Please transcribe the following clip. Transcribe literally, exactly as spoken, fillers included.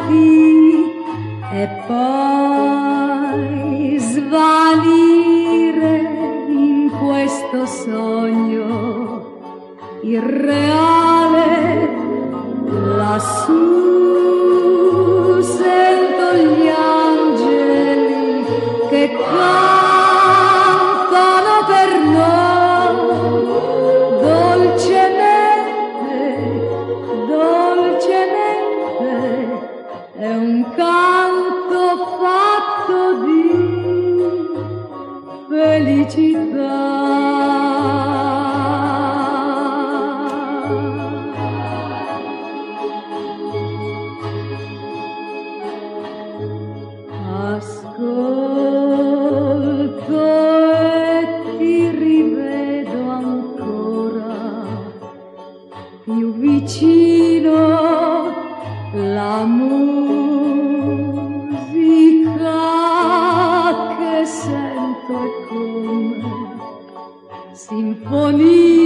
avanti e poi svanire in questo sogno irreale. Lassù sento gli angeli che cantano per noi dolcemente, dolcemente. È un canto fatto di felicità. Ascolto e ti rivedo ancora più vicino, la musica che sento è come sinfonia.